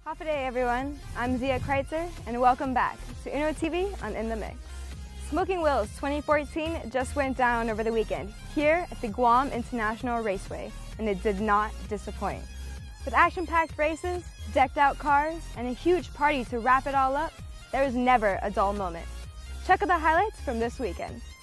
Happy day, everyone. I'm Zia Kreitzer, and welcome back to Uno TV on In the Mix. Smoking Wills 2014 just went down over the weekend here at the Guam International Raceway, and it did not disappoint. With action-packed races, decked-out cars, and a huge party to wrap it all up, there was never a dull moment. Check out the highlights from this weekend.